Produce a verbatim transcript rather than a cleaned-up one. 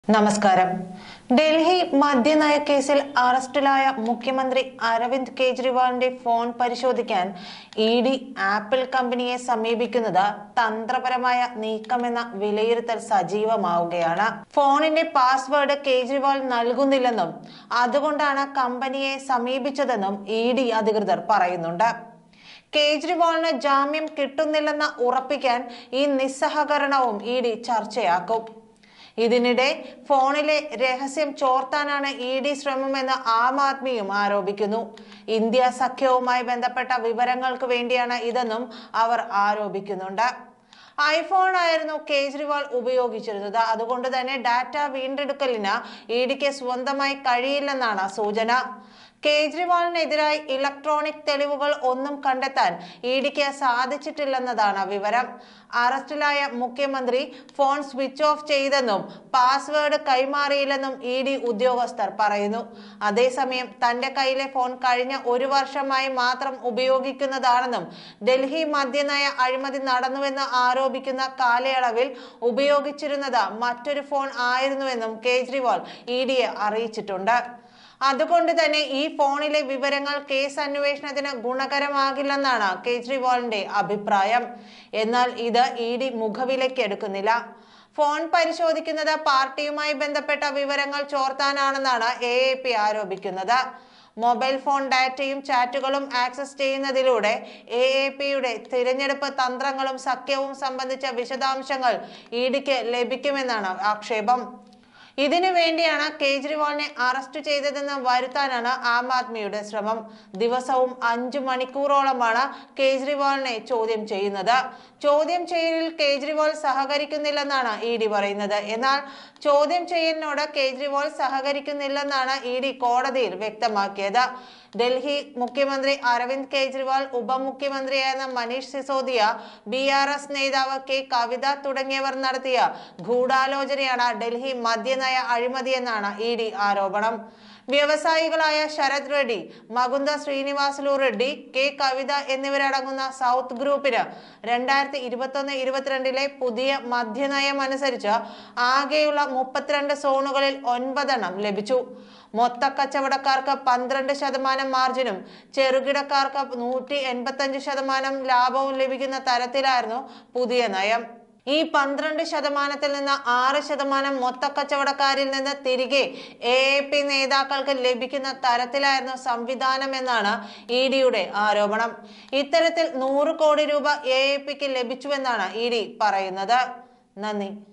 നമസ്കാരം. ഡൽഹി മദ്യനയ കേസിൽ അറസ്റ്റിലായ മുഖ്യമന്ത്രി അരവിന്ദ് കെജ്രിവാളിന്റെ ഫോൺ പരിശോധിക്കാൻ ഇ ഡി ആപ്പിൾ കമ്പനിയെ സമീപിക്കുന്നത് തന്ത്രപരമായ നീക്കമെന്ന വിലയിരുത്തൽ സജീവമാവുകയാണ്. ഫോണിന്റെ പാസ്വേഡ് കേജ്രിവാൾ നൽകുന്നില്ലെന്നും അതുകൊണ്ടാണ് കമ്പനിയെ സമീപിച്ചതെന്നും ഇ ഡി അധികൃതർ പറയുന്നുണ്ട്. കേജ്രിവാളിന് ജാമ്യം കിട്ടുന്നില്ലെന്ന് ഉറപ്പിക്കാൻ ഈ നിസ്സഹകരണവും ഇ ഡി ചർച്ചയാക്കും. ഇതിനിടെ ഫോണിലെ രഹസ്യം ചോർത്താനാണ് ഇ ഡി ശ്രമമെന്ന് ആം ആദ്മിയും ആരോപിക്കുന്നു. ഇന്ത്യ സഖ്യവുമായി ബന്ധപ്പെട്ട വിവരങ്ങൾക്ക് വേണ്ടിയാണ് ഇതെന്നും അവർ ആരോപിക്കുന്നുണ്ട്. ഐഫോൺ ആയിരുന്നു കേജ്രിവാൾ ഉപയോഗിച്ചിരുന്നത്. അതുകൊണ്ട് തന്നെ ഡാറ്റ വീണ്ടെടുക്കലിന് ഇ ഡിക്ക് സ്വന്തമായി കഴിയില്ലെന്നാണ് സൂചന. കേജ്രിവാളിനെതിരായി ഇലക്ട്രോണിക് തെളിവുകൾ ഒന്നും കണ്ടെത്താൻ ഇ ഡിക്ക് സാധിച്ചിട്ടില്ലെന്നതാണ് വിവരം. അറസ്റ്റിലായ മുഖ്യമന്ത്രി ഫോൺ സ്വിച്ച് ഓഫ് ചെയ്തെന്നും പാസ്വേഡ് കൈമാറിയില്ലെന്നും ഇ ഡി ഉദ്യോഗസ്ഥർ പറയുന്നു. അതേസമയം തന്റെ കയ്യിലെ ഫോൺ കഴിഞ്ഞ ഒരു വർഷമായി മാത്രം ഉപയോഗിക്കുന്നതാണെന്നും ഡൽഹി മദ്യനയ അഴിമതി നടന്നുവെന്ന് ആരോപിക്കുന്ന കാലയളവിൽ ഉപയോഗിച്ചിരുന്നത് മറ്റൊരു ഫോൺ ആയിരുന്നുവെന്നും കേജ്രിവാൾ ഇ ഡിയെ അറിയിച്ചിട്ടുണ്ട്. അതുകൊണ്ട് തന്നെ ഈ ഫോണിലെ വിവരങ്ങൾ കേസ് അന്വേഷണത്തിന് ഗുണകരമാകില്ലെന്നാണ് കേജ്രിവാളിന്റെ അഭിപ്രായം. എന്നാൽ ഇത് ഇ ഡി മുഖവിലയ്ക്കെടുക്കുന്നില്ല. ഫോൺ പരിശോധിക്കുന്നത് പാർട്ടിയുമായി ബന്ധപ്പെട്ട വിവരങ്ങൾ ചോർത്താനാണെന്നാണ് എ എ പി ആരോപിക്കുന്നത്. മൊബൈൽ ഫോൺ ഡാറ്റയും ചാറ്റുകളും ആക്സസ് ചെയ്യുന്നതിലൂടെ എ എ പിയുടെ തിരഞ്ഞെടുപ്പ് തന്ത്രങ്ങളും സഖ്യവും സംബന്ധിച്ച വിശദാംശങ്ങൾ ഇ ഡിക്ക് ലഭിക്കുമെന്നാണ് ആക്ഷേപം. ഇതിനു വേണ്ടിയാണ് കേജ്രിവാളിനെ അറസ്റ്റ് ചെയ്തതെന്ന് വരുത്താനാണ് ആം ആദ്മിയുടെ ശ്രമം. ദിവസവും അഞ്ചു മണിക്കൂറോളമാണ് കേജ്രിവാളിനെ ചോദ്യം ചെയ്യുന്നത്. ചോദ്യം ചെയ്യലിൽ കേജ്രിവാൾ സഹകരിക്കുന്നില്ലെന്നാണ് ഇ ഡി പറയുന്നത്. എന്നാൽ ചോദ്യം ചെയ്യലിനോട് കേജ്രിവാൾ സഹകരിക്കുന്നില്ലെന്നാണ് ഇ ഡി കോടതിയിൽ വ്യക്തമാക്കിയത്. ഡൽഹി മുഖ്യമന്ത്രി അരവിന്ദ് കെജ്രിവാൾ, ഉപമുഖ്യമന്ത്രിയായിരുന്ന Manish Sisodia, B R S നേതാവ് കെ കവിത തുടങ്ങിയവർ നടത്തിയ ഗൂഢാലോചനയാണ് ഡൽഹി മദ്യനയ അഴിമതിയെന്നാണ് ഇ ഡി ആരോപണം. വ്യവസായികളായ ശരത് റെഡ്ഡി, മകുന്ദ ശ്രീനിവാസലു റെഡ്ഡി, കെ കവിത എന്നിവരടങ്ങുന്ന സൗത്ത് ഗ്രൂപ്പിന് രണ്ടായിരത്തി ഇരുപത്തി ഒന്ന് ഇരുപത്തിരണ്ടിലെ പുതിയ മദ്യനയം അനുസരിച്ച് ആകെയുള്ള മുപ്പത്തിരണ്ട് സോണുകളിൽ ഒൻപതെണ്ണം ലഭിച്ചു. മൊത്ത കച്ചവടക്കാർക്ക് പന്ത്രണ്ട് ശതമാനം മാർജിനും ചെറുകിടക്കാർക്ക് നൂറ്റി എൺപത്തി അഞ്ച് ശതമാനം ലാഭവും ലഭിക്കുന്ന തരത്തിലായിരുന്നു പുതിയ നയം. ഈ പന്ത്രണ്ട് ശതമാനത്തിൽ നിന്ന് ആറ് ശതമാനം മൊത്ത കച്ചവടക്കാരിൽ നിന്ന് തിരികെ എ എ പി നേതാക്കൾക്ക് ലഭിക്കുന്ന തരത്തിലായിരുന്നു സംവിധാനം എന്നാണ് ഇ ഡിയുടെ ആരോപണം. ഇത്തരത്തിൽ നൂറ് കോടി രൂപ എ എ പിക്ക് ലഭിച്ചുവെന്നാണ് ഇ ഡി പറയുന്നത്. നന്ദി.